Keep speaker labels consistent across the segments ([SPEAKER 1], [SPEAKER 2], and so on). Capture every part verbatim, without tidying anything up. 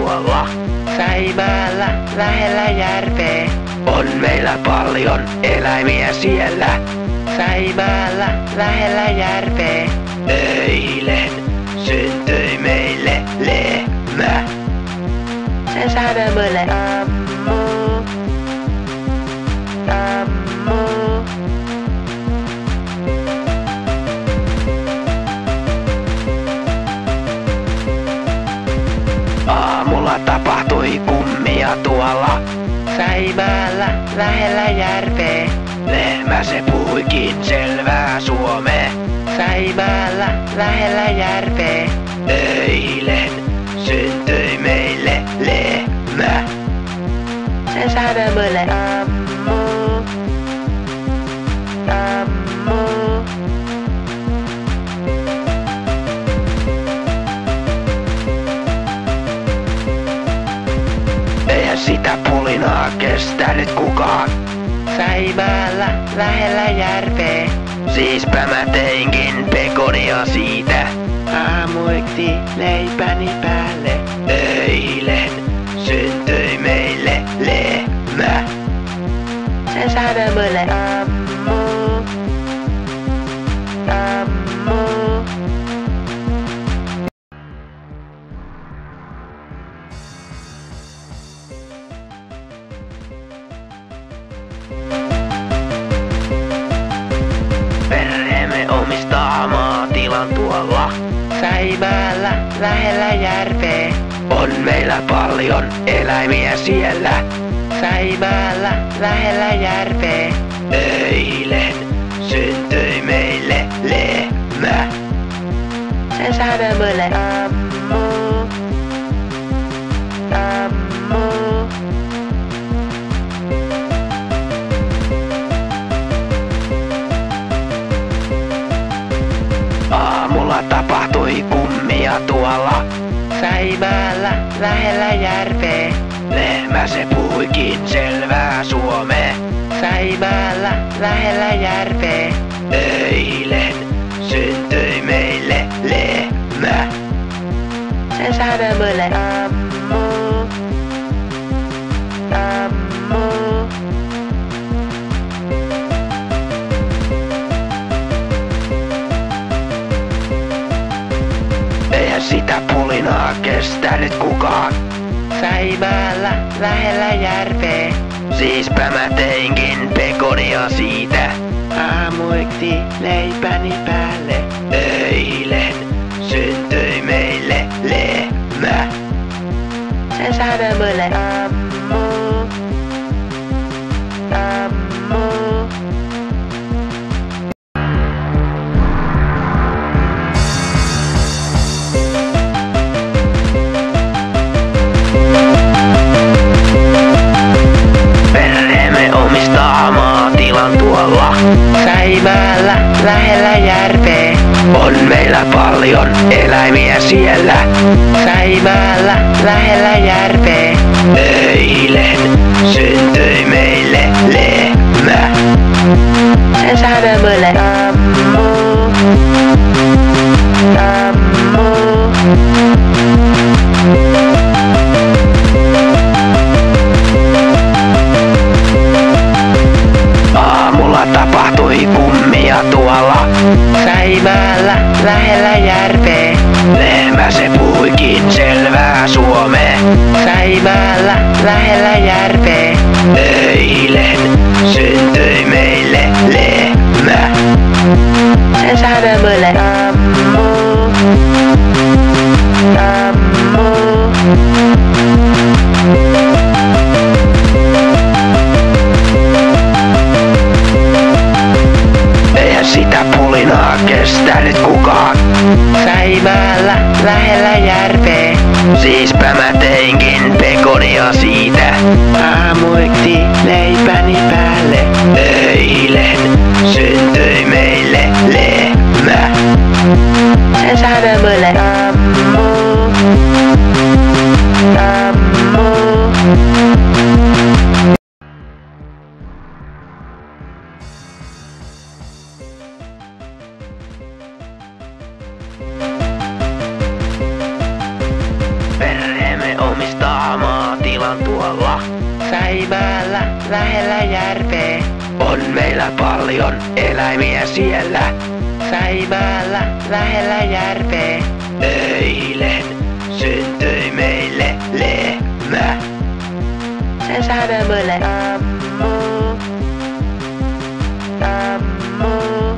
[SPEAKER 1] tuolla Saimaalla lähellä järveä. On meillä paljon eläimiä siellä Saimaalla lähellä järveä. Eilen syntyi meille lehmä. Se sanoi mulle ammu, ammu. Aamulla tapahtui kummia tuolla Saimaalla lähellä järveä. Lehmä se puhuikin selvää suomea Saimaalla lähellä järveä. Eilen syntyi meille lehmä. Se sanoi mulle ammu, ammu. Eihän sitä pulinaa kestänyt kukaan Saimaalla lähellä järveä. Siispä mä teinkin pekonia siitä. Aamuiksi leipäni päälle. Eilen syntyi meille lehmä. Se sanoi mulle ammu, ammu. Perheemme omistaa maatilan tuolla Saimaalla lähellä järveä. On meillä paljon eläimiä siellä Saimaalla lähellä järveä. Eilen syntyi meille lehmä. Se sanoi mulle ammu, ammu. Aamulla tapahtui kummia tuolla Saimaalla lähellä järveä. Lehmä se puhuikin selvää suomea Saimaalla lähellä järveä. Eilen syntyi meille lehmä. Se sanoi mulle ammu, ammu. Eihän sitä pulinaa kestänyt kukaan Saimaalla lähellä järveä. Siispä mä teinkin pekonia siitä. Aamuiksi leipäni päälle. Eilen syntyi meille lehmä. Se sanoi mulle ammu, ammu. Maatilan tuolla Saimaalla lähellä järveä. On meillä paljon eläimiä siellä Saimaalla lähellä järveä. Eilen syntyi meille lehmä. Se sanoi mulle ammu, ammu. Aamulla tapahtui kummia tuolla Saimaalla lähellä järveä. Lehmä se puhuikin selvää suomea Saimaalla lähellä järveä. Eilen syntyi meille lehmä. Se sanoi mulle ammu, ammu. Eihän sitä pulinaa kestänyt kukaan Saimaalla lähellä järveä. Siispä mä teinkin pekonia siitä. Aamuiksi leipäni päälle. Eilen syntyi meille lehmä. Se sanoi mulle ammu, ammu. Perheemme omistaa tilan tuolla Saimaalla lähellä järveä. On meillä paljon eläimiä siellä Saimaalla lähellä järveä. Eilen syntyi meille lehmä. Se sanoi mulle ammu, ammu.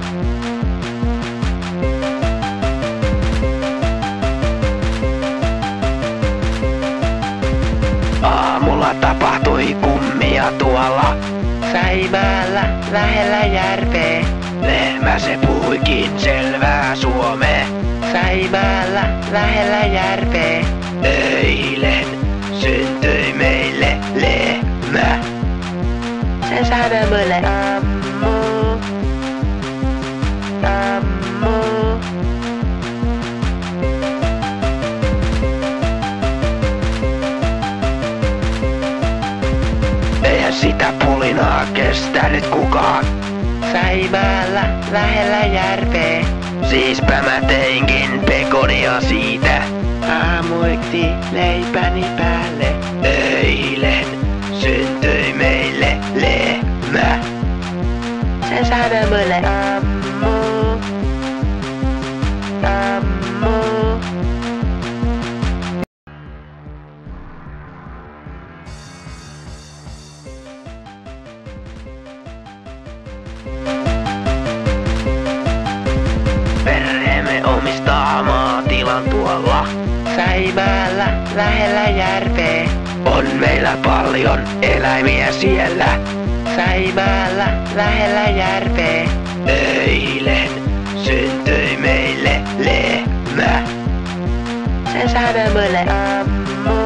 [SPEAKER 1] Aamulla tapahtui kummia tuolla Saimaalla lähellä järveä. Lehmä se puhuikin selvää suomea Saimaalla lähellä järveä. Eilen syntyi meille lehmä. Se sanoi mulle ammu, ammu. Eihän sitä pulinaa kestänyt kukaan Saimaalla lähellä järveä. Siispä mä teinkin pekonia siitä. Aamuiksi leipäni päälle. Eilen syntyi meille lehmä. Se sanoi mulle ammu, ammu. Perheemme omistaa maatilan tuolla Saimaalla lähellä järveä. On meillä paljon eläimiä siellä Saimaalla lähellä järveä. Eilen syntyi meille lehmä. Se sanoi mulle ammu,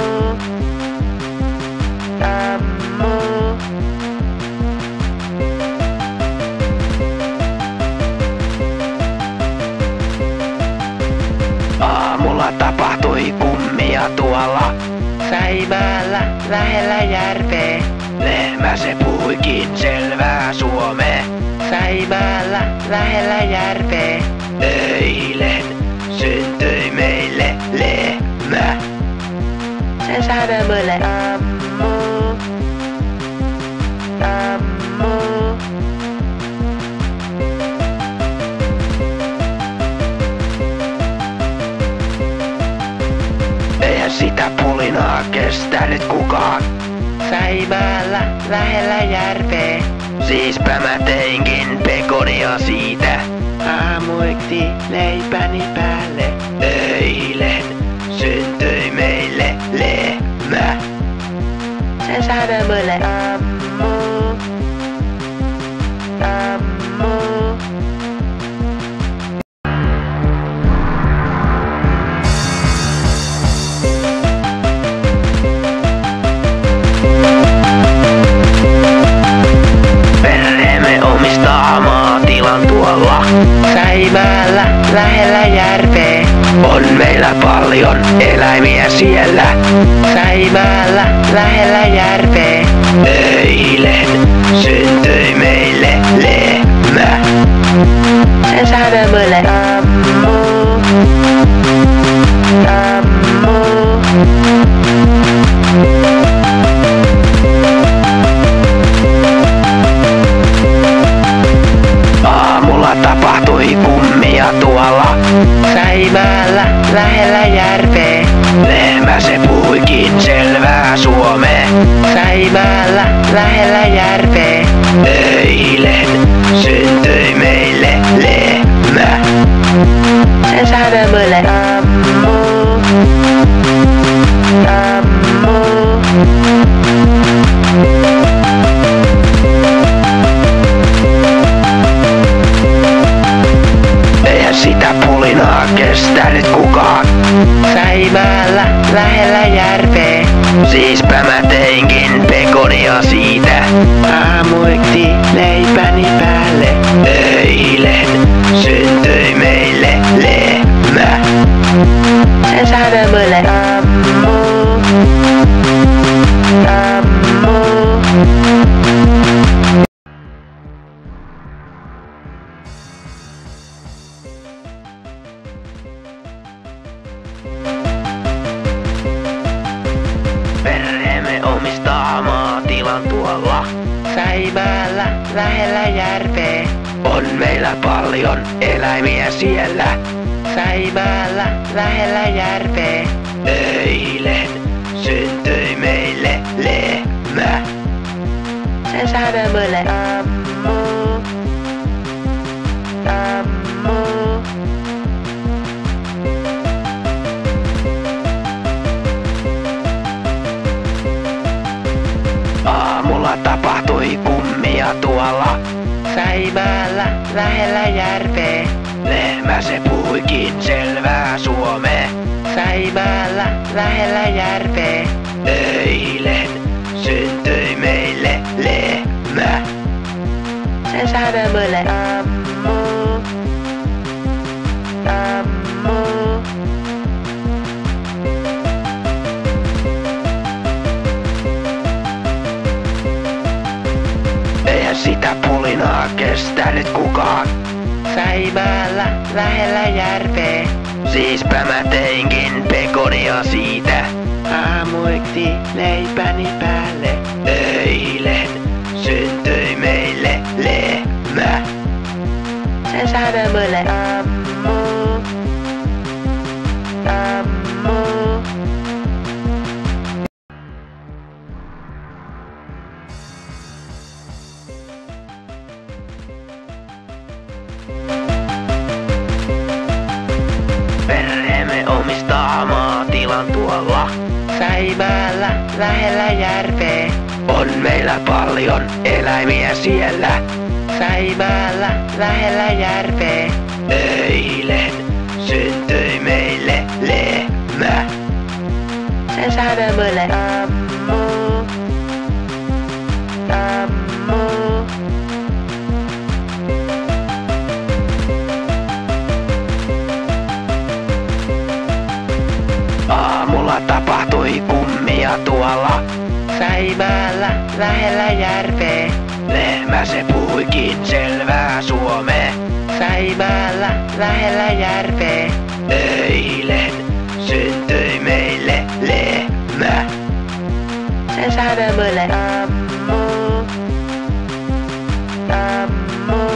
[SPEAKER 1] ammu. Aamulla tapahtui kummia tuolla Saimaalla lähellä järveä. Lehmä se puhuikin selvää suomea Saimaalla lähellä järveä. Eilen syntyi meille lehmä. Se sanoi mulle ammu, ammu. Eihän sitä pulinaa kestänyt kukaan Saimaalla lähellä järveä. Siispä mä teinkin pekonia siitä. Aamuiksi leipäni päälle. Eilen syntyi meille lehmä. Se sanoi mulle ammu, ammu. Maatilan tuolla Saimaalla lähellä järveä. On meillä paljon eläimiä siellä Saimaalla lähellä järveä. Eilen syntyi meille lehmä. Se sanoi mulle ammu, ammu. Aamulla tapahtui kummia tuolla Saimaalla lähellä järveä. Lehmä se puhuikin selvää suomea Saimaalla lähellä järveä. Eilen syntyi meille lehmä. Se sanoi mulle ammu, ammu. Eihän sitä pulinaa kestänyt kukaan Saimaalla lähellä järveä. Siispä mä teinkin pekonia siitä. Aamuiksi leipäni päälle. Eilen syntyi meille lehmä. Se sanoi mulle ammu, ammu. Saimaalla lähellä järveä. On meillä paljon eläimiä siellä. Saimaalla lähellä järveä. Eilen syntyi meille lehmä. Se sanoi mulle ammu, ammu. Aamulla tapahtui kummia tuolla Saimaalla lähellä järveä. Lehmä se puhuikin selvää suomea. Saimaalla lähellä järveä. Eilen syntyi meille lehmä. Se sanoi mulle ammu, ammu. Eihän sitä pulinaa kestänyt kukaan. Saimaalla lähellä järveä. Siispä mä teinkin pekonia siitä. Aamuiksi leipäni päälle. Eilen syntyi meille lehmä. Se sanoi mulle ammu, ammu. Perheemme omistaa maatilan tuolla Saimaalla lähellä järveä. On meillä paljon eläimiä siellä. Saimaalla lähellä järveä. Eilen syntyi meille lehmä. Se sanoi mulle ammu, ammu. Aamulla tapahtui kummia tuolla Saimaalla lähellä järveä. Lehmä se puhuikin selvää suomea. Saimaalla lähellä järveä. Eilen syntyi meille lehmä. Se sanoi mulle ammu, ammu.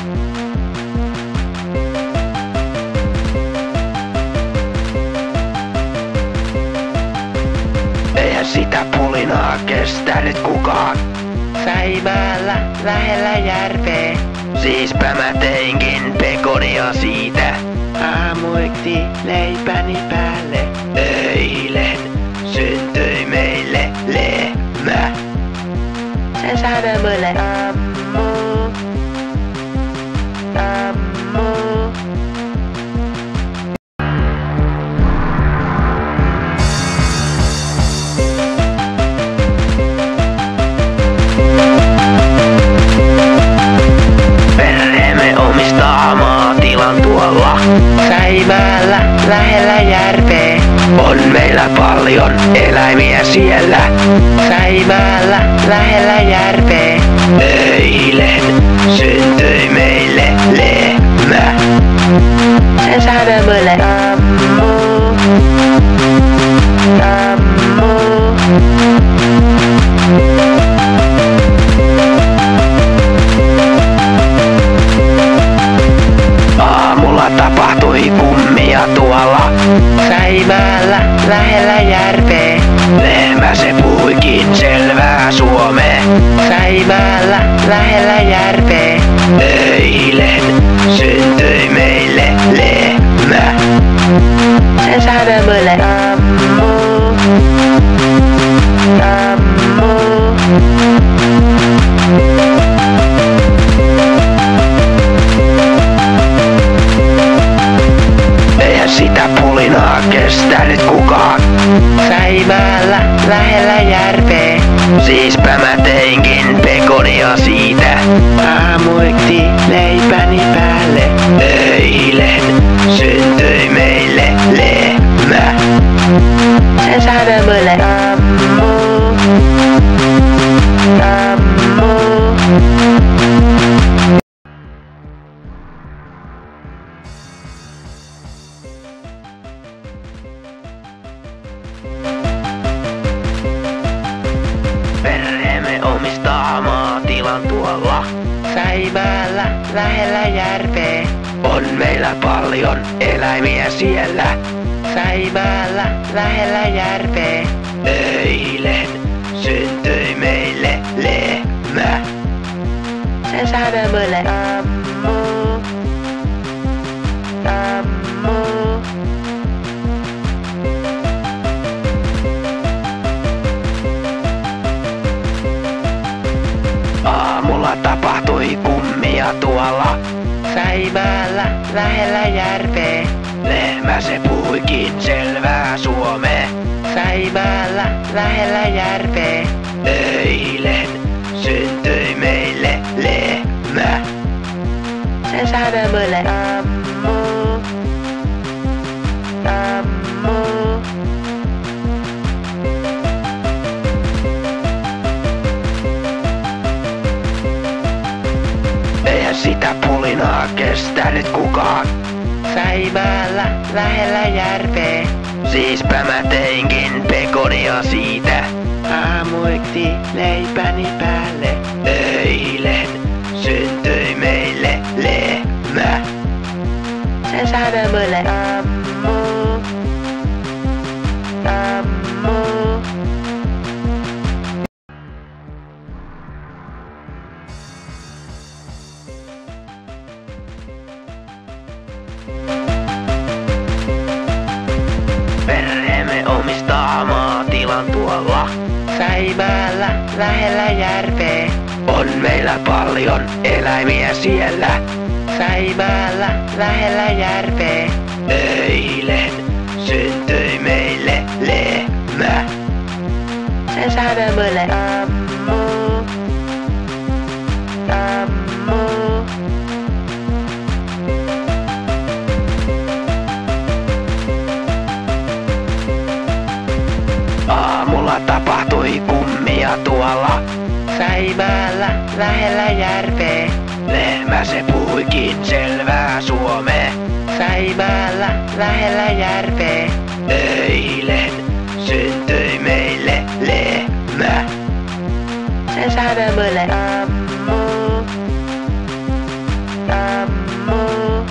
[SPEAKER 1] Eihän sitä pulinaa kestänyt kukaan. Saimaalla lähellä järveä. Siispä mä teinkin pekonia siitä. Aamuiksi leipäni päälle. Eilen syntyi meille lehmä. Se sanoi mulle ammu, ammu. Maatilan tuolla Saimaalla lähellä järveä. On meillä paljon eläimiä siellä. Saimaalla lähellä järveä. Eilen syntyi meille lehmä. Se sanoi mulle ammu, ammu. Aamulla tapahtui kummia tuolla Saimaalla lähellä järveä. Lehmä se puhuikin selvää suomea. Saimaalla lähellä järveä. Eilen syntyi meille lehmä. Se sanoi mulle ammu, ammu. Eihän sitä pulinaa kestänyt kukaan. Saimaalla lähellä järveä. Siispä mä teinkin pekonia siitä. Aamuiksi leipäni päälle. Eilen syntyi meille lehmä. Se sanoi mulle ammu, ammu. tilan tuolla Säimäällä lähellä järveä. On meillä paljon eläimiä siellä Säimäällä lähellä järveä. Eilen syntyi meille lehmä. Sen sanomille ammuu, ammuu. Aamulla tapahtui kummia tuolla Säimäällä lähellä järveä. Lehmä se puhuikin selvää suomea Säimäällä lähellä järveä. Eilen syntyi meille lehmä. Sen sanomille ammuu, ammuu. Eihän sitä pulinaa kestänyt kukaan Säimäällä lähellä järveä. Siispä mä teinkin pekonia siitä. Aamuiksi leipäni päälle. Eilen syntyi meille lehmä. Sen sanomille ammuu, ammuu. Perheemme omistaa maatilan tuolla Säimäällä lähellä järveä. On meillä paljon eläimiä siellä Säimäällä lähellä järveä. Eilen syntyi meille lehmä. Sen sanomille ammuu, ammuu. Aamulla tapahtui kummia tuolla Säimäällä lähellä järveä. Lehmä se puhuikin selvää suomea Säimäällä lähellä järveä. Eilen syntyi meille lehmä. Sen sanomille ammuu, ammuu.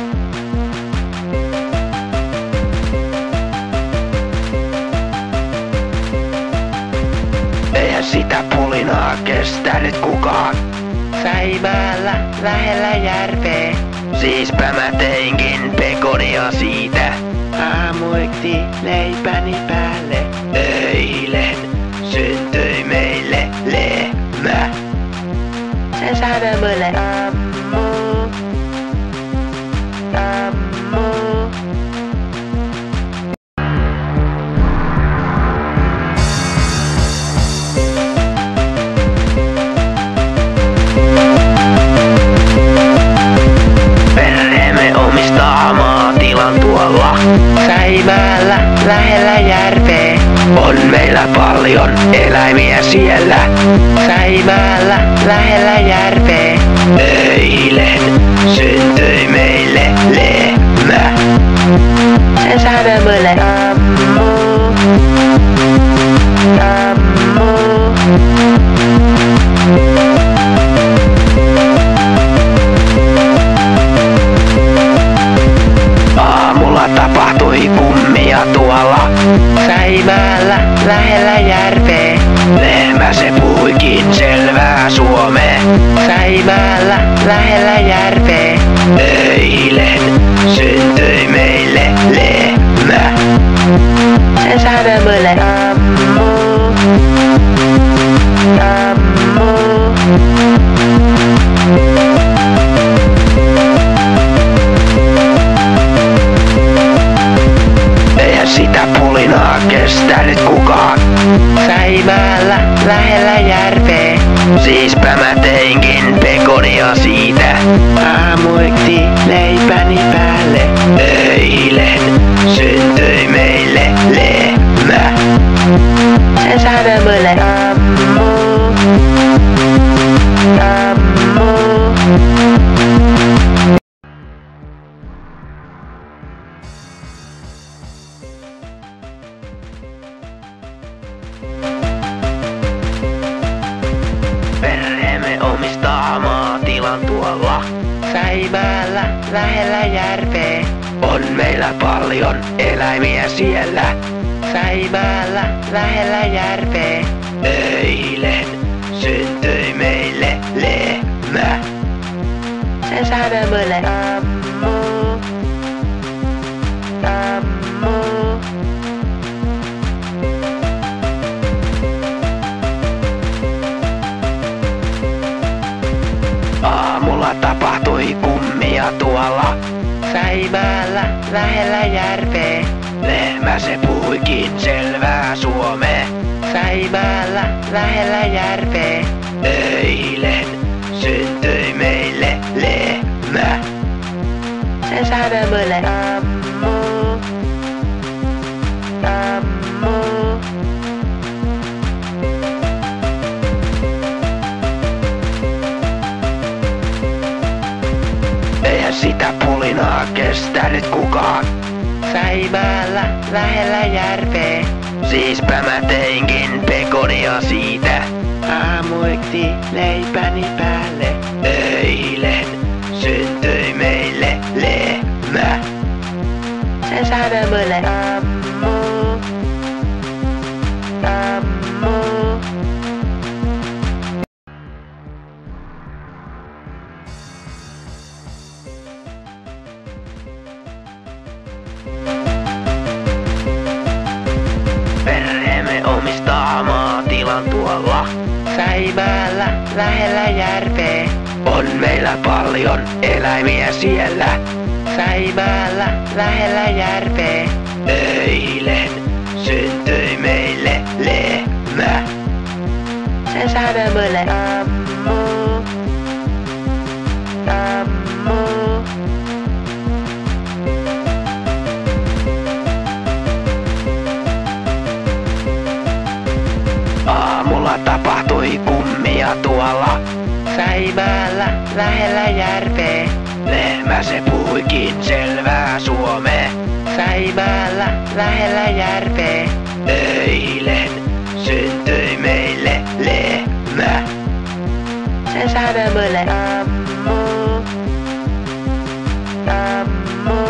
[SPEAKER 1] Eihän sitä pulinaa kestänyt kukaan Säimäällä lähellä järveä. Siispä mä teinkin pekonia siitä. Aamuiksi leipäni päälle. Eilen syntyi meille lehmä. Sen sanomille ammuu, ammuu. Maatilan tuolla Säimäällä lähellä järveä. On meillä paljon eläimiä siellä Säimäällä lähellä järveä. Eilen syntyi meille lehmä. Sen sanomille ammuu, ammuu. Aamulla tapahtui kummia tuolla Säimäällä lähellä järveä. Lehmä se puhuikin selvää suomea Säimäällä lähellä järveä. Eilen syntyi meille lehmä. Sen sanomille ammuu, ammuu. Eihän sitä pulinaa kestänyt kukaan Säimäällä lähellä järveä. Siispä mä teinkin pekonia siitä. Aamuiksi leipäni päälle. Eilen syntyi meille lehmä. Sen sanomille ammuu, ammuu. Perheemme maatilan tuolla Saimaalla lähellä järveä. On meillä paljon eläimiä siellä Saimaalla lähellä järveä. Eilen syntyi meille lehmä. Se sanoi mulle ammu, ammu. Aamulla tapahtui kummia tuolla Saimaalla lähellä järveä. Lehmä se puhuikin selvää suomea Saimaalla lähellä järveä. Eilen syntyi meille lehmä. Se sanoi mulle ammu, ammu. Eihän sitä pulinaa kestänyt kukaan Saimaalla lähellä järveä. Siispä mä teinkin pekonia siitä. Aamuiksi leipäni päälle. Eilen syntyi meille lehmä. Se sanoi mulle ammu, ammu. Perheemme omistaa maatilan tuolla Saimaalla lähellä järveä. On meillä paljon eläimiä siellä Saimaalla lähellä järveä. Eilen syntyi meille lehmä. Se sanoi mulle ammu, ammu. Aamulla tapahtui kummia tuolla Saimaalla lähellä järveä. Lehmä se puhuikin selvää suomea Saimaalla lähellä järveä. Eilen syntyi meille lehmä. Se sanoi mulle ammu, ammu.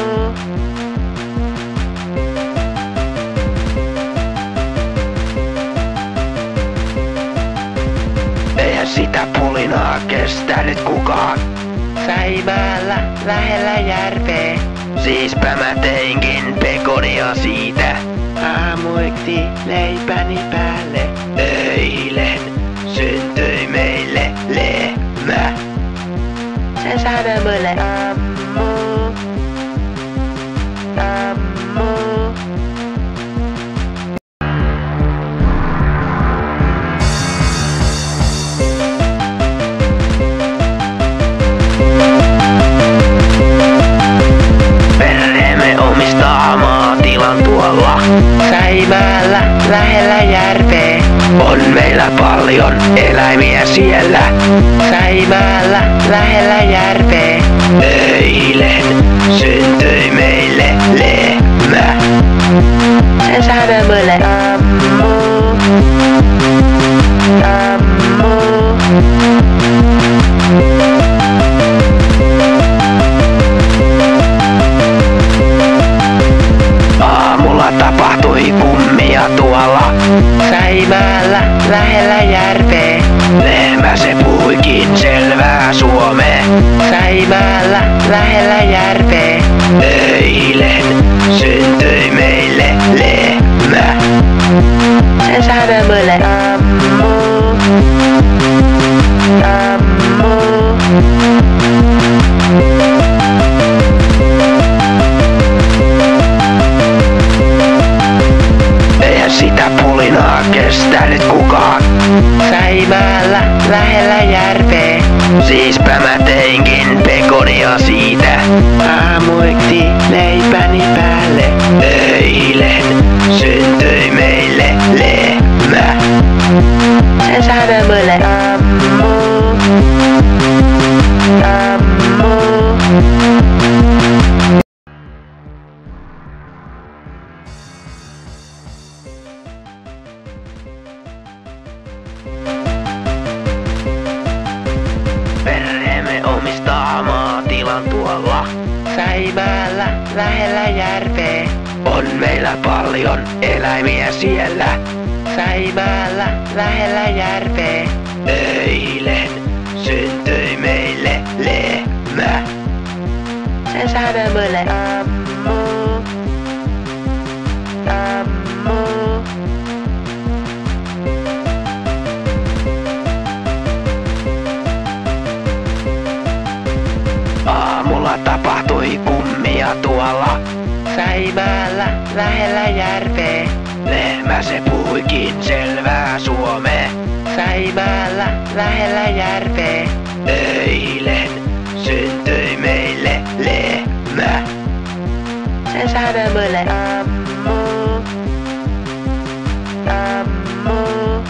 [SPEAKER 1] Eihän sitä pulinaa kestänyt kukaan Saimaalla lähellä järveä. Siispä mä teinkin pekonia siitä. Aamuiksi leipäni päälle. Eilen syntyi meille lehmä. Se sanoi mulle ammu, ammu. Maatilan tuolla Saimaalla lähellä järveä. On meillä paljon eläimiä siellä Saimaalla lähellä järveä. Eilen syntyi meille lehmä. Se sanoi mulle ammu, ammu. Aamulla tapahtui kummia tuolla Saimaalla lähellä järveä. Lehmä se puhuikin selvää suomea Saimaalla lähellä järveä. Eilen syntyi meille lehmä. Se sanoi mulle ammu, ammu. Eihän sitä pulinaa kestänyt kukaan Saimaalla lähellä järveä. Siispä mä teinkin pekonia siitä. Aamuiksi leipäni päälle. Eilen syntyi meille lehmä. Se sanoi mulle ammu, ammu. Perheemme Saimaalla lähellä järveä. On meillä paljon eläimiä siellä. Saimaalla lähellä järveä. Eilen syntyi meille lehmä. Se sanoi mulle ammu, ammu. Aamulla tapahtui kummia tuolla Saimaalla lähellä järveä. Lehmä se puhuikin selvää suomea. Saimaalla lähellä järveä. Eilen syntyi meille lehmä. Se sanoi mulle ammu, ammu.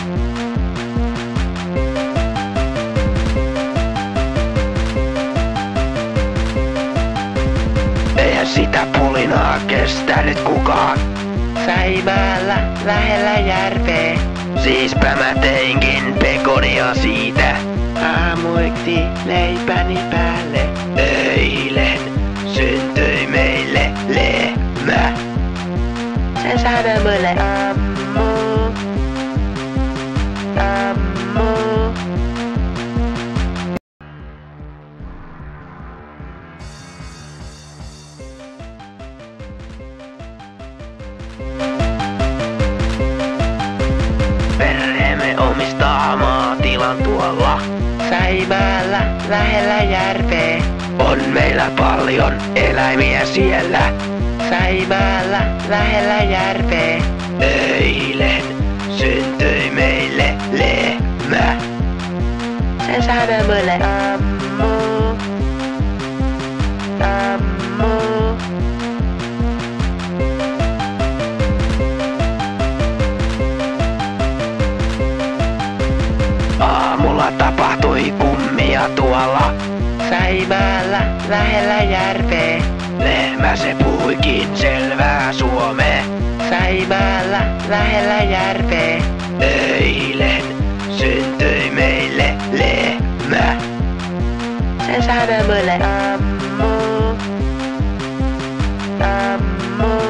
[SPEAKER 1] Eihän sitä pulinaa kestänyt kukaan. Saimaalla lähellä järveä. Siispä mä teinkin pekonia siitä. Aamuiksi leipäni päälle. Eilen syntyi meille lehmä. Se sanoi mulle ammu, ammu. Perheemme omistaa maatilan tuolla Saimaalla lähellä järveä. On meillä paljon eläimiä siellä. Saimaalla lähellä järveä. Eilen syntyi meille lehmä. Se sanoi mulle ammu, ammu. Aamulla tapahtui kummia tuolla Saimaalla lähellä järveä. Lehmä se puhuikin selvää suomea. Saimaalla lähellä järveä. Eilen syntyi meille lehmä. Se sanoi mulle ammu, ammu.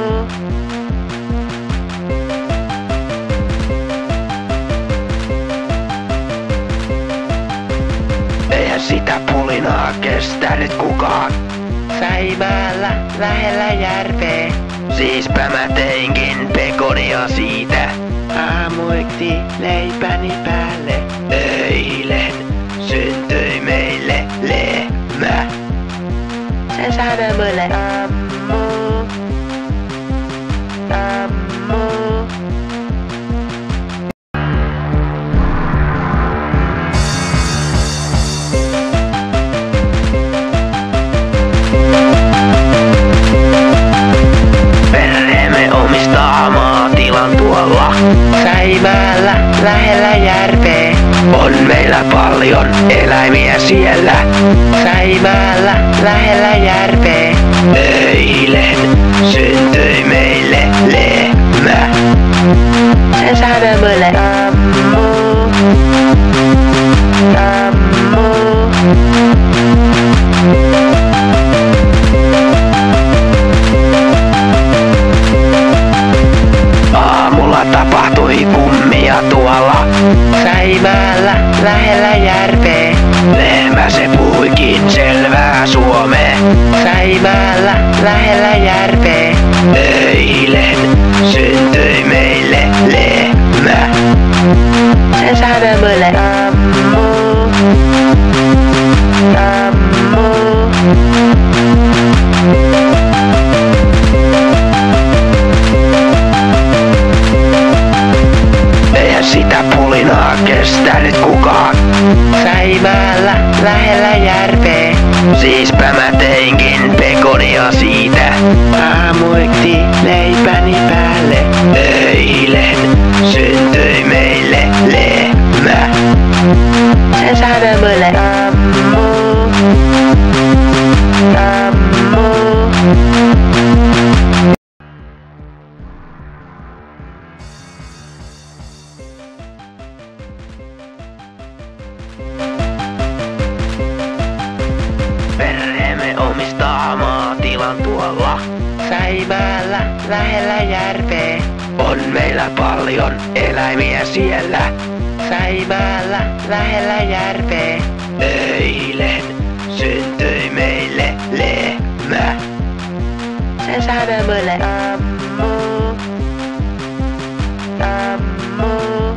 [SPEAKER 1] Eihän sitä pulinaa kestänyt kukaan. Saimaalla lähellä järveä. Siispä mä teinkin pekonia siitä. Aamuiksi leipäni päälle. Eilen syntyi meille lehmä. Se sanoi mulle ammu, ammu. Maatilan tuolla Saimaalla lähellä järveä. On meillä paljon eläimiä siellä. Saimaalla lähellä järveä. Eilen syntyi meille lehmä. Se sanoi mulle ammu, ammu. Aamulla tapahtui kummia tuolla Saimaalla lähellä järveä. Lehmä se puhuikin selvää suomea. Saimaalla lähellä järveä. Eilen syntyi meille lehmä. Se sanoi mulle ammu, ammu. Eihän sitä pulinaa kestänyt kukaan. Saimaalla lähellä järveä. Siispä mä teinkin pekonia siitä. Aamuiksi leipäni päälle. Eilen syntyi meille lehmä. Se sanoi mulle ammu, ammu. tilan tuolla Säimäällä lähellä järveä. On meillä paljon eläimiä siellä Säimäällä lähellä järveä. Eilen syntyi meille lehmä. Sen sanomille ammuu, ammuu.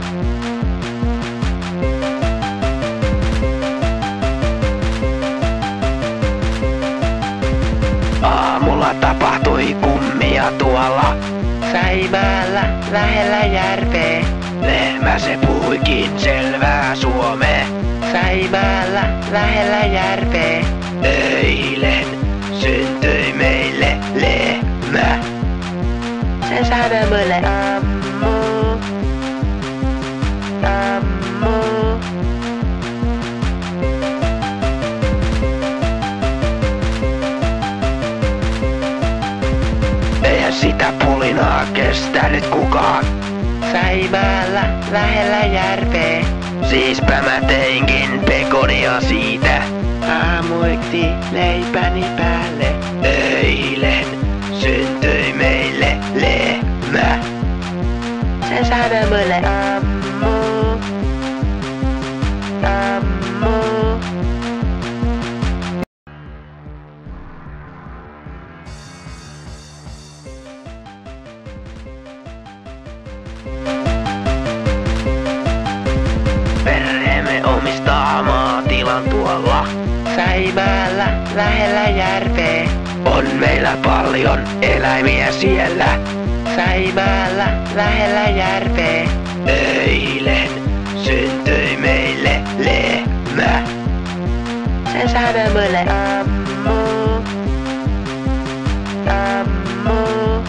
[SPEAKER 1] Aamulla tapahtui kummia tuolla Säimäällä lähellä järveä. Lehmä se puhuikin selvää suomea Säimäällä lähellä järveä. Eilen syntyi meille lehmä. Sen sanomille ammuu, ammuu. Eihän sitä pulinaa kestänyt kukaan Säimäällä lähellä järveä. Siispä mä teinkin pekonia siitä. Aamuiksi leipäni päälle. Eilen syntyi meille lehmä. Sen sanomille ammuu, ammuu. Perheemme omistaa maatilan tuolla Säimäällä lähellä järveä. On meillä paljon eläimiä siellä Säimäällä lähellä järveä. Eilen syntyi meille lehmä. Sen sanomille ammuu, ammuu.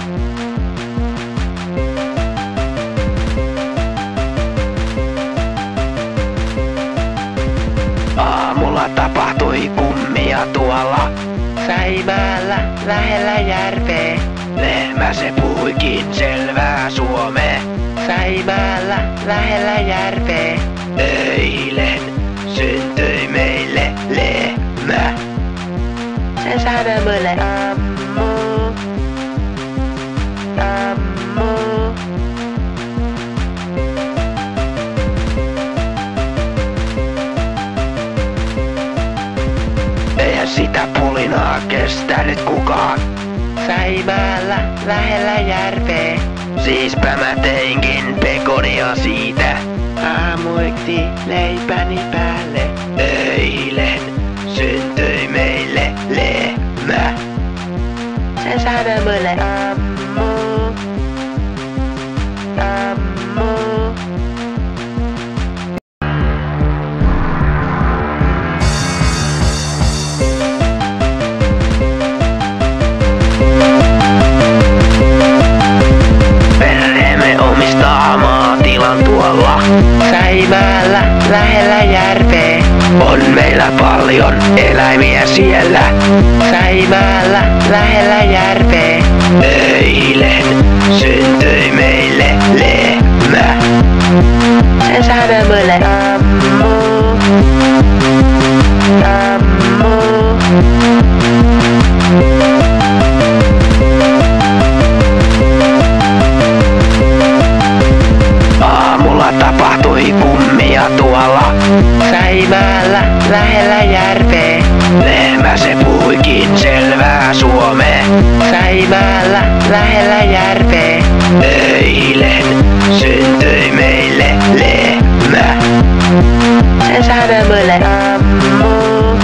[SPEAKER 1] Aamulla tapahtui kummia tuolla Säimäällä lähellä järveä. Lehmä se puhuikin selvää suomea Säimäällä lähellä järveä. Eilen syntyi meille lehmä. Sen sanomille ammuu, ammuu. Eihän sitä pulinaa kestänyt kukaan Säimäällä lähellä järveä. Siispä mä teinkin pekonia siitä. Aamuiksi leipäni päälle. Eilen syntyi meille lehmä. Sen sanomille ammuu, ammuu. Maatilan tuolla Säimäällä lähellä järveä. On meillä paljon eläimiä siellä Säimäällä lähellä järveä. Eilen syntyi meille lehmä. Sen sanomille ammuu, ammuu. Aamulla tapahtui kummia tuolla Säimäällä lähellä järveä. Lehmä se puhuikin selvää suomea Säimäällä lähellä järveä. Eilen syntyi meille lehmä. Sen sanomille ammuu,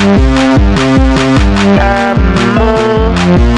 [SPEAKER 1] ammuu.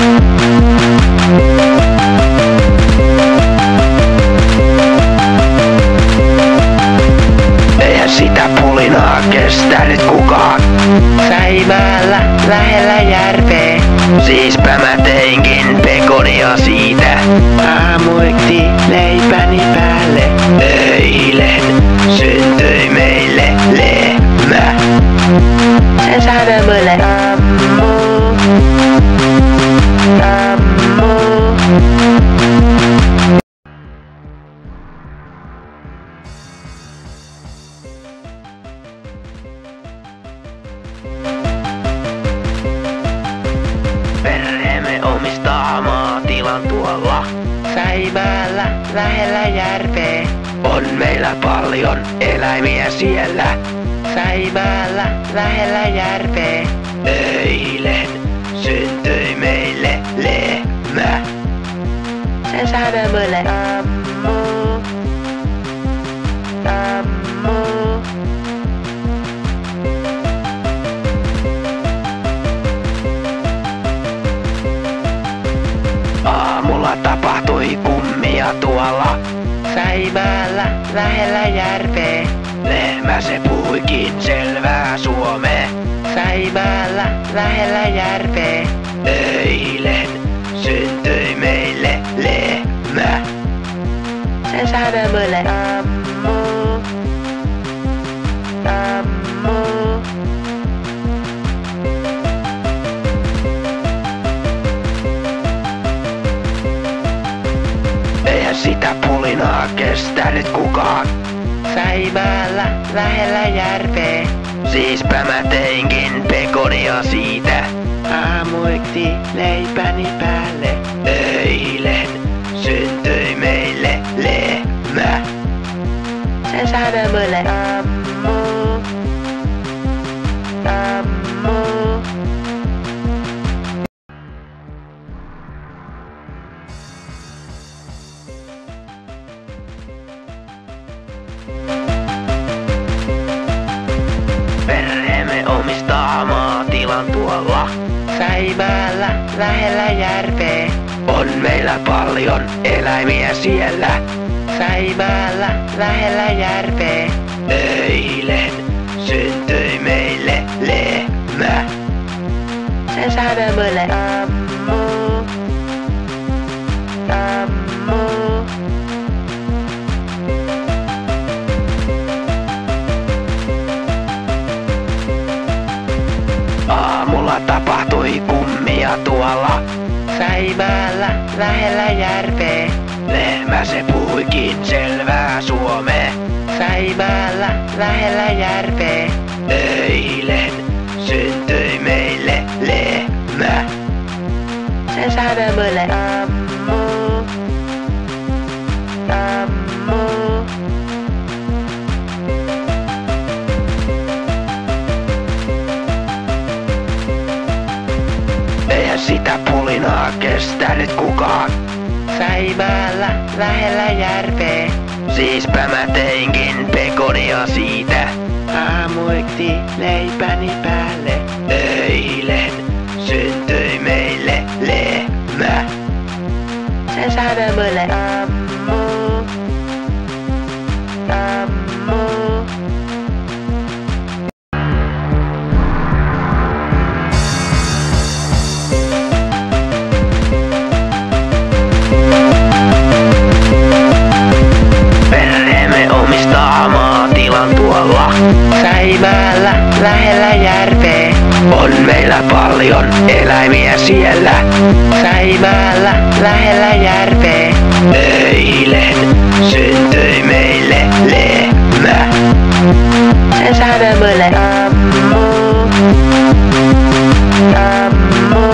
[SPEAKER 1] Eihän sitä pulinaa kestänyt kukaan Säimäällä lähellä järveä. Siispä mä teinkin pekonia siitä. Aamuiksi leipäni päälle. Eilen syntyi meille lehmä. Sen sanomille ammuu, ammuu. Perheemme omistaa maatilan tuolla Säimäällä lähellä järveä. On meillä paljon eläimiä siellä Säimäällä lähellä järveä. Eilen syntyi meille lehmä. Sen saadamulle ammu, ammu. Aamulla tapahtui kummia tuolla Säimäällä lähellä järveä. Lehmä se puhuikin selvää suomea Säimäällä lähellä järveä. Eilen syntyi meille lehmä. Sen saadamulle ammu, ammu. Eihän sitä pulinaa kestänyt kukaan Säimäällä lähellä järveä. Siispä mä teinkin pekonia siitä. Aamuiksi leipäni päälle. Eilen syntyi meille lehmä. Sen saadamulle ammu, ammu. Perheemme omistaa maatilan tuolla Säimäällä lähellä järveä. On meillä paljon eläimiä siellä Säimäällä lähellä järveä. Eilen syntyi meille lehmä. Sen saadamulle ammu, ammu. Aamulla tapahtui kummia tuolla Säimäällä lähellä järveä. Lehmä se puhuikin selvää suomea Säimäällä lähellä järveä. Eilen syntyi meille lehmä. Sen saadamulle ammu, ammu. Eihän sitä pulinaa kestänyt kukaan Säimäällä lähellä järveä. Siispä mä teinkin pekonia siitä. Aamuiksi leipäni päälle. Eilen syntyi meille lehmä. Sen saadamulle ammu, ammu. Omistaa maatilan tuolla Säimäällä lähellä järveä. On meillä paljon eläimiä siellä Säimäällä lähellä järveä. Eilen syntyi meille lehmä. Sen saadamulle ammu, ammu.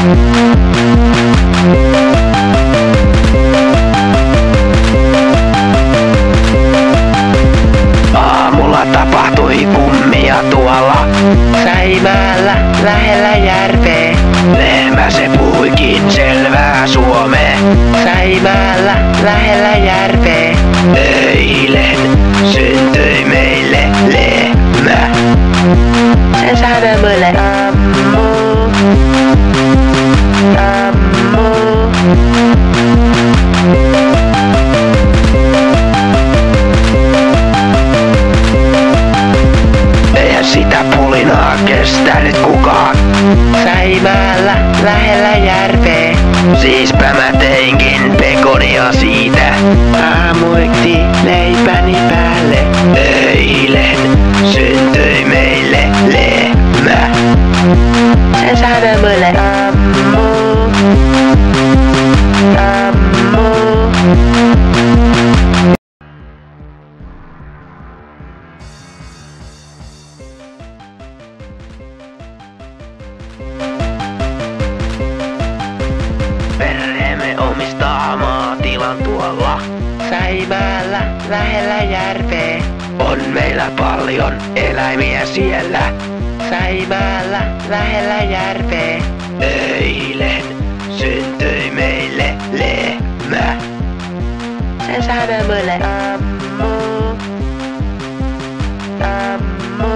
[SPEAKER 1] Aamulla tapahtui kummia tuolla Säimäällä lähellä järveä. Lehmä se puhuikin selvää suomea Säimäällä lähellä järveä. Eilen syntyi meille lehmä. Sen saadamulle ammu, ammu. Eihän sitä pulinaa kestänyt kukaan Säimäällä lähellä järveä. Siispä mä teinkin pekonia siitä. Aamuiksi leipäni päälle. Eilen syntyi meille lehmä. Sen saadamulle ammu, ammu. tilan tuolla Säimäällä lähellä järveä. On meillä paljon eläimiä siellä Säimäällä lähellä järveä. Eilen syntyi meille lehmä. Se sanoi mulle ammu, ammu.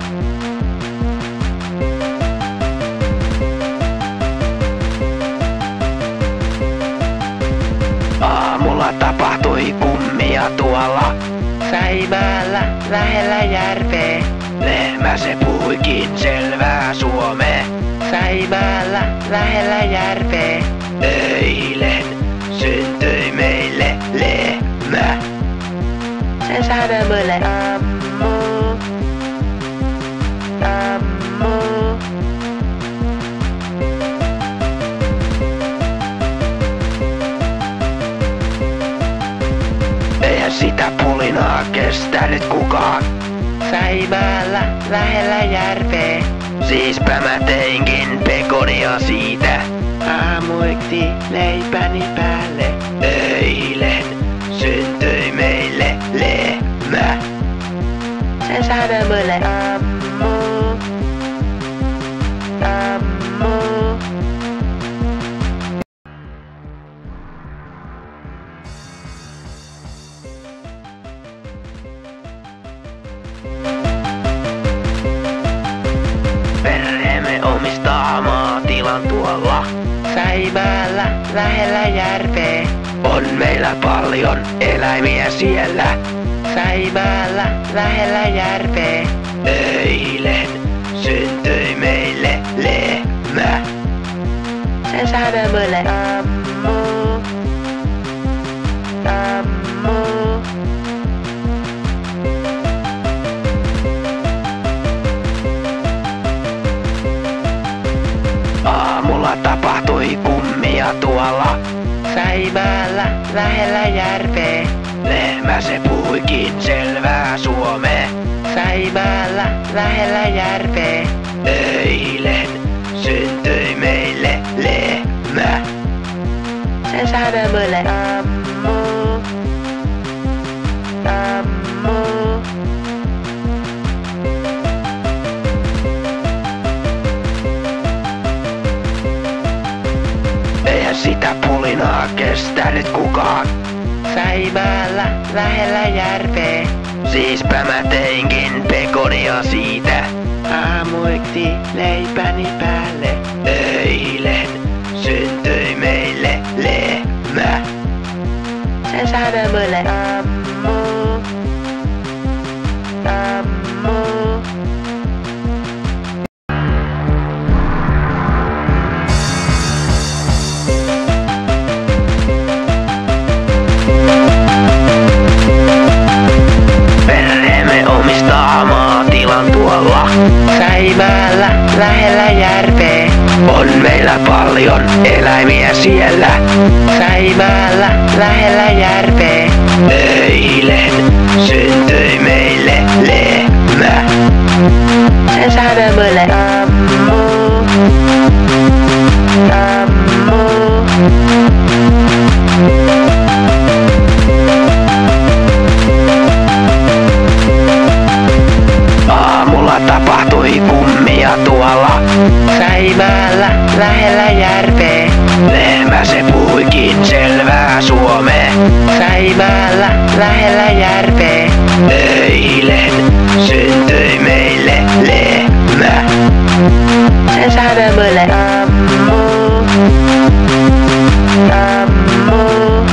[SPEAKER 1] Aamulla tapahtui kummia tuolla Säimäällä lähellä järveä. Lehmä se puhuikin selvää suomea Säimäällä lähellä järveä. Eilen syntyi meille lehmä. Se sanoi mulle ammu, ammu. Eihän sitä pulinaa kestänyt kukaan Säimäällä lähellä järveä. Siispä mä teinkin pekonia siitä. Aamuiksi leipäni päälle. Eilen syntyi meille lehmä. Se sanoi mulle ammu, ammu. Perheemme omistaa maatilan tuolla Säimäällä lähellä järveä. On meillä paljon eläimiä siellä Säimäällä lähellä järveä. Eilen syntyi meille lehmä. Se sanoi mulle ammu, ammu. Aamulla tapahtui kummia tuolla Säimäällä lähellä järveä. Lehmä se puhuikin selvää suomea Säimäällä lähellä järveä. Eilen syntyi meille lehmä. Se sanoi mulle ammu, ammu. Eihän sitä pulinaa kestänyt kukaan Säimäällä lähellä järveä. Siispä mä teinkin pekonia siitä. Aamuiksi leipäni päälle. Eilen syntyi meille lehmä. Se sanoi mulle ammu, ammu. Maatilan tuolla Säimäällä lähellä järveä. On meillä paljon eläimiä siellä Säimäällä lähellä järveä. Eilen syntyi meille lehmä. Se sanoi mulle ammu, ammu. Aamulla tapahtui kummia tuolla Säimäällä lähellä järveä. Lehmä se puhuikin selvää suomea Säimäällä lähellä järveä. Eilen syntyi meille lehmä. Se sanoi mulle ammu, ammu.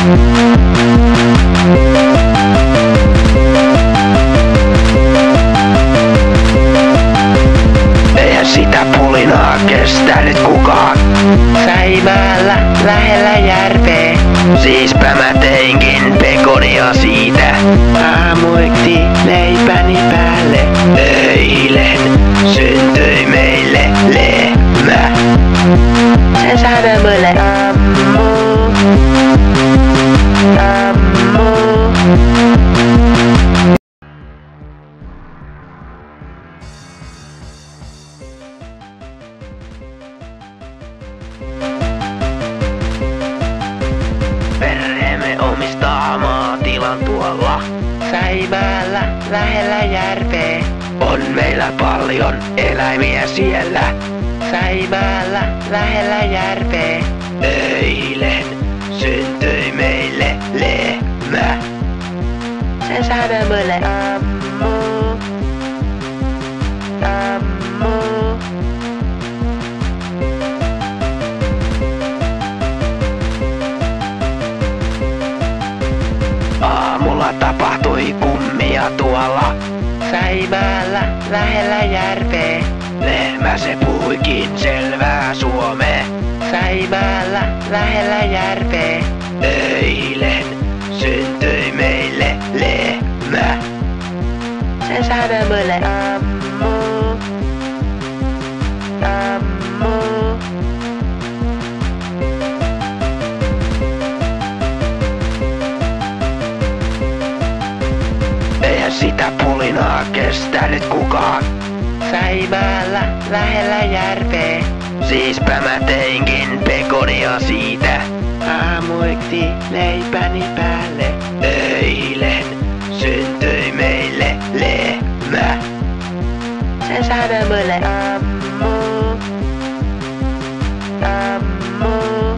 [SPEAKER 1] Eihän sitä pulinaa kestänyt kukaan Säimäällä lähellä järveä. Siispä mä teinkin pekonia siitä. Aamuiksi leipäni päälle. Eilen syntyi meille lehmä. Se sanoi mulle ammu, ammu. Perheemme tilan tuolla Säimäällä lähellä järveä. On meillä paljon eläimiä siellä Säimäällä lähellä järveä. Eilen syntyi meille lehmä. Sen saadamulle ammuu, ammuu. Aamulla tapahtui kummia tuolla Säimäällä lähellä järveä. Lehmä se puhuikin selvää suomea Säimäällä lähellä järveä. Eilen syntyi meille lehmä. Sen saadamulle ammuu, ammuu. Eihän sitä pulinaa kestänyt kukaan Säimäällä lähellä järveä. Siispä mä teinkin pekonia siitä. Aamuiksi leipäni päälle. Eilen syntyi meille lehmä. Sen saadamulle ammuu, ammuu.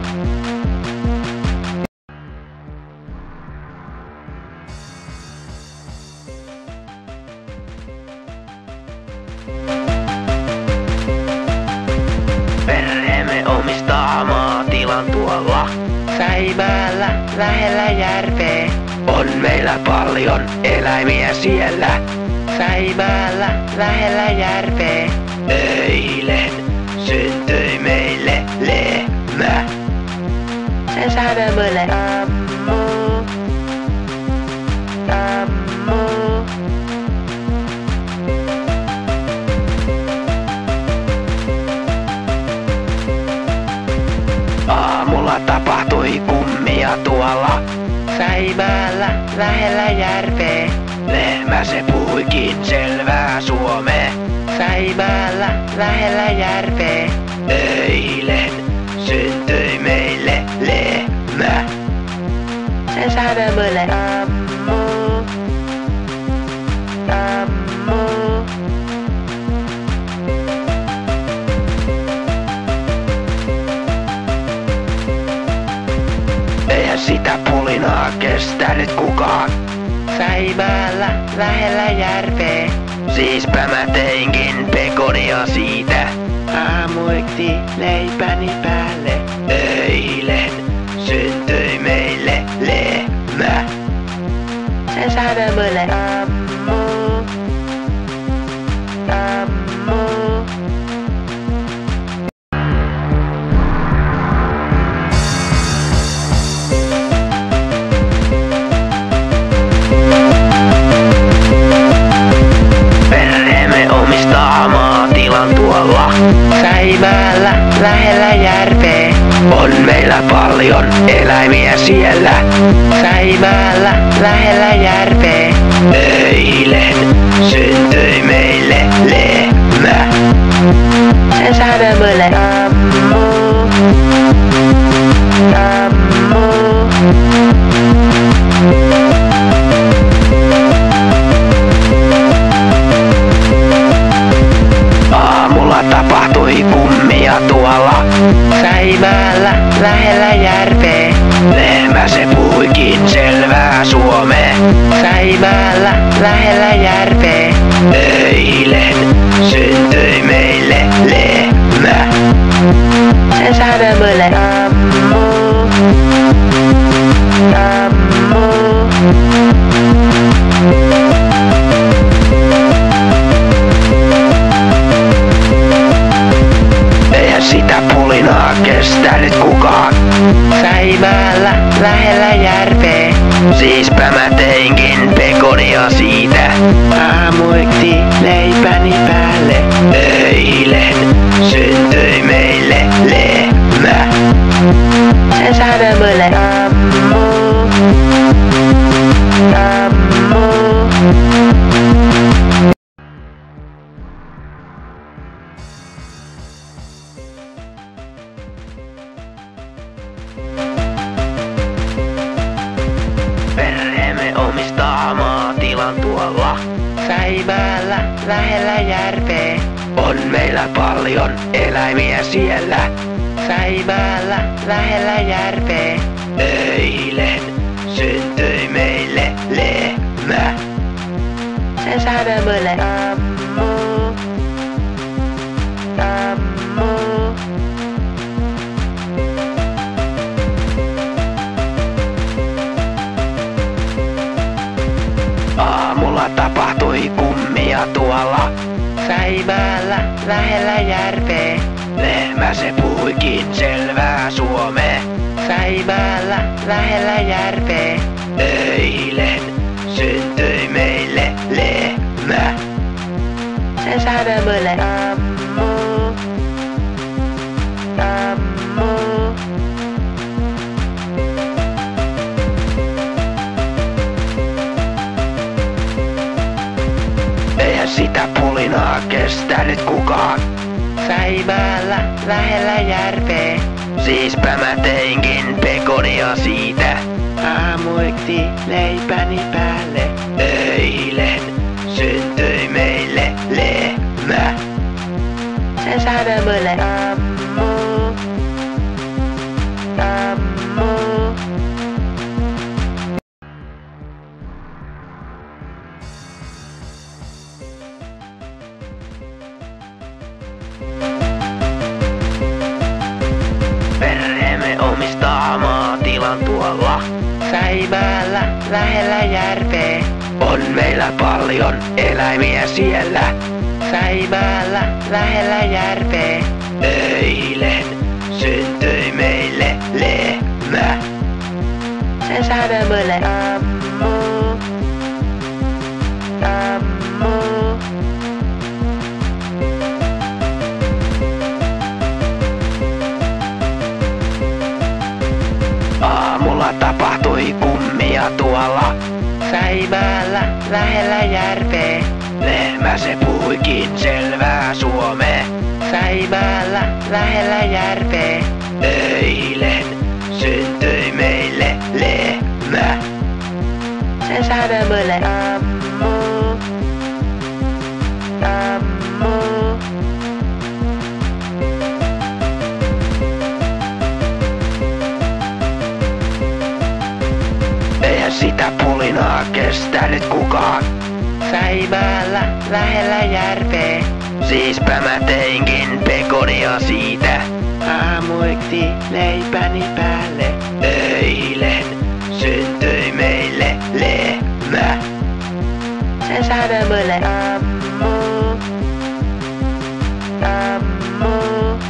[SPEAKER 1] Perheemme omistaa maatilan tuolla Säimäällä lähellä järveä. On meillä paljon eläimiä siellä Säimäällä lähellä järveä. Eilen syntyi meille lehmä. Sen saadamulle ammuu, ammuu. Aamulla tapahtui kummia tuolla Säimäällä lähellä järveä. Lehmä se puhuikin selvää suomea Säimäällä lähellä järveä. Eilen syntyi meille lehmä. Sen saadamulle ammuu, ammuu. Eihän sitä pulinaa kestänyt kukaan Säimäällä lähellä järveä. Siispä mä teinkin pekonia siitä. Aamuiksi leipäni päälle. Eilen syntyi meille lehmä. Sen saadamulle ammuu, ammuu. Maatilan tuolla Säimäällä lähellä järveä. On meillä paljon eläimiä siellä Säimäällä lähellä järveä. Eilen syntyi meille lehmä. Sen saadamulle ammuu, ammuu. Aamulla tapahtui kummia tuolla Säimäällä lähellä järveä. Lehmä se puhuikin selvää suomea Säimäällä lähellä järveä. Eilen syntyi meille lehmä. Sen saadamulle ammuu, ammuu. Eihän sitä pulinaa kestänyt kukaan Säimäällä lähellä järveä. Siispä mä teinkin pekonia siitä. tilan tuolla Säimäällä lähellä järveä. On meillä paljon eläimiä siellä Säimäällä lähellä järveä. Eilen syntyi meille lehmä. Sen saadamulle ammu, ammu. Aamulla tapahtui kummia tuolla Säimäällä lähellä järveä. Lehmä se puhuikin selvää suomea Säimäällä lähellä järveä. Eilen syntyi meille lehmä. Sen saadamulle ammu, ammu. Eihän sitä pulinaa kestänyt kukaan Säimäällä lähellä järveä. Siispä mä teinkin pekonia siitä. Aamuiksi leipäni päälle. Eilen syntyi meille lehmä. Sen saadamulle ammu, ammu. Perheemme omistaa maatilan tuolla Säimäällä lähellä järveä. On meillä paljon eläimiä siellä Säimäällä lähellä järveä. Eilen syntyi meille lehmä. Sen saadamulle ammu, ammu. Aamulla tapahtui kummia tuolla Säimäällä lähellä järveä. Lehmä se puhuikin selvää suomea Säimäällä lähellä järveä. Eilen syntyi meille lehmä. Sen saadamulle ammu, ammu. Eihän sitä pulinaa kestänyt kukaan Säimäällä lähellä järveä. Siispä mä teinkin pekonia siitä. Aamuiksi leipäni päälle. Eilen syntyi meille lehmä. Sen saadamulle ammu, ammu.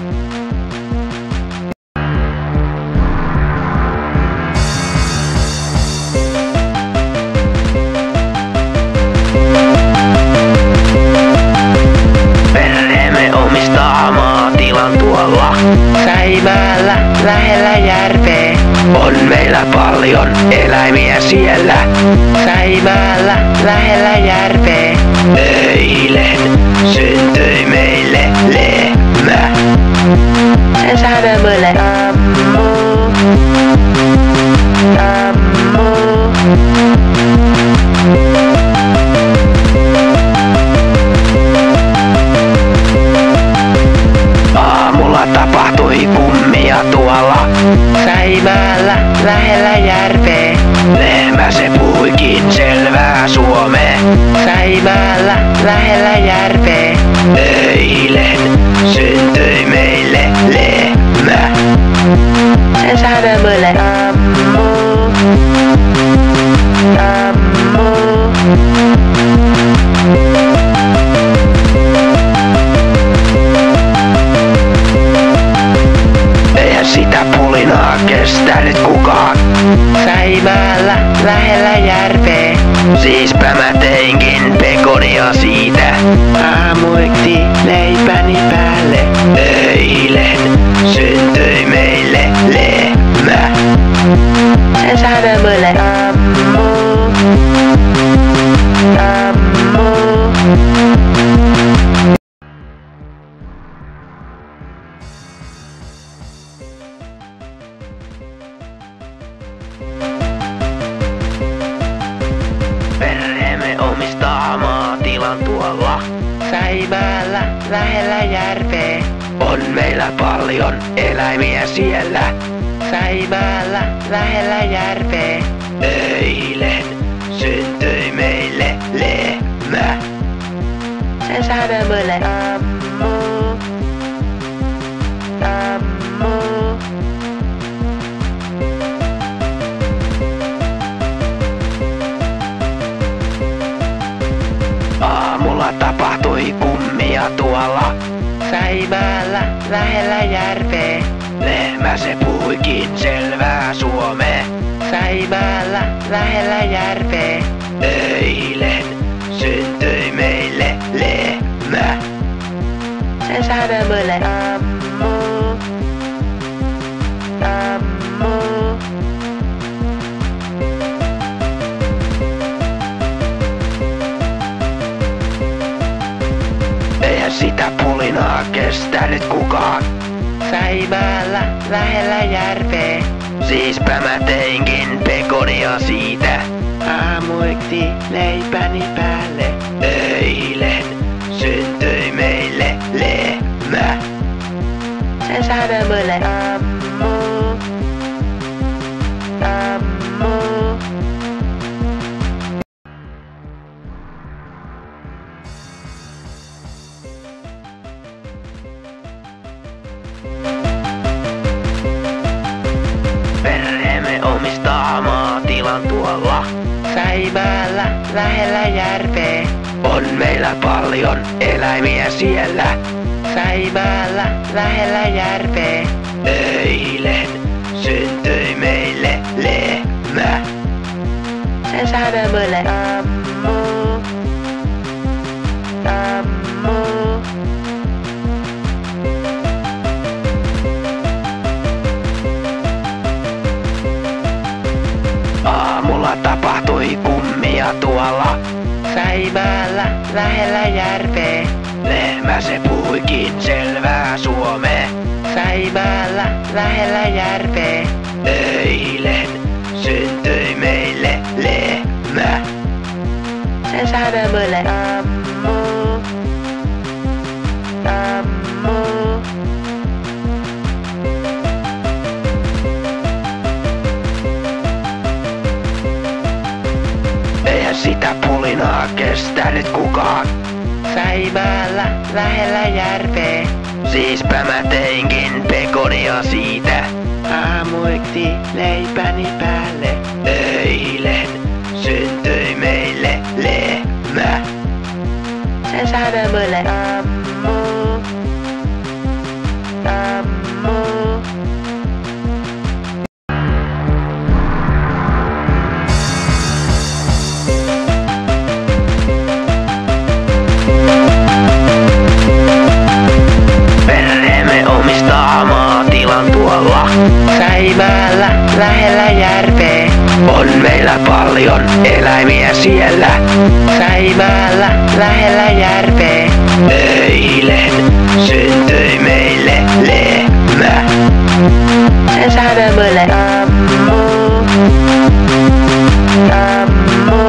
[SPEAKER 1] Omistaa maatilan tuolla Säimäällä lähellä järveä. On meillä paljon eläimiä siellä Säimäällä lähellä järveä. Eilen syntyi meille lehmä. Sen saadamulle ammu, ammu. Aamulla tapahtui kummia tuolla Säimäällä lähellä järveä. Lehmä se puhuikin selvää suomea Säimäällä lähellä järveä. Saimaalla lähellä järveä on meillä paljon eläimiä siellä. Saimaalla lähellä järveä eilen syntyi meille lehmä. Se sanoi mulle ammu, ammu. Aamulla tapahtui kummia tuolla Saimaalla lähellä järveä. Lehmä se puhuikin selvää suomea. Saimaalla lähellä järveä eilen syntyi meille lehmä. Se sanoi mulle ammu, ammu. Eihän sitä pulinaa kestänyt kukaan Saimaalla lähellä järveä. Siispä mä teinkin pekonia siitä. Aamuiksi leipäni päälle eilen syntyi meille lehmä. Se sanoi mulle ammu, ammu. Perheemme omistaa maatilan tuolla Saimaalla lähellä järveä. On meillä paljon eläimiä siellä. Saimaalla lähellä järveä eilen syntyi meille lehmä. Se sanoi mulle ammu, ammu. Aamulla tapahtui kummia tuolla Saimaalla lähellä järveä. Lehmä se puhuikin selvää suomea. Saimaalla lähellä järveä eilen syntyi meille lehmä. Se sanoi mulle ammu, ammu. Eihän sitä pulinaa kestänyt kukaan Saimaalla lähellä järveä. Siispä mä teinkin pekonia siitä. Aamuiksi leipäni päälle eilen syntyi meille lehmä. Se sanoi mulle ammu, ammu. Maatilan tuolla Saimaalla lähellä järveä. On meillä paljon eläimiä siellä. Saimaalla lähellä järveä eilen syntyi meille lehmä. Se sanoi mulle ammu, ammu.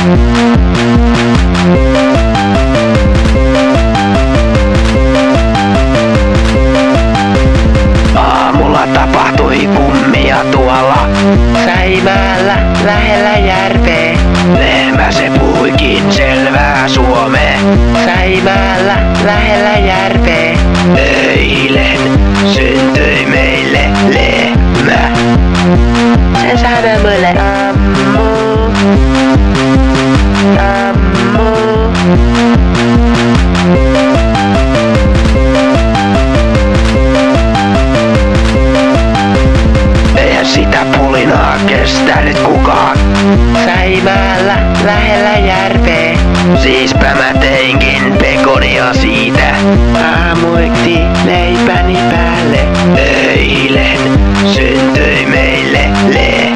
[SPEAKER 1] Aamulla tapahtui kummia tuolla Saimaalla lähellä järveä. Lehmä se puhuikin selvää suomea. Saimaalla lähellä järveä eilen syntyi meille lehmä. Se sanoi mulle ammu, ammu. Eihän sitä pulinaa kestänyt kukaan Saimaalla lähellä järveä. Siispä mä teinkin pekonia siitä. Aamuiksi leipäni päälle eilen syntyi meille lehmä.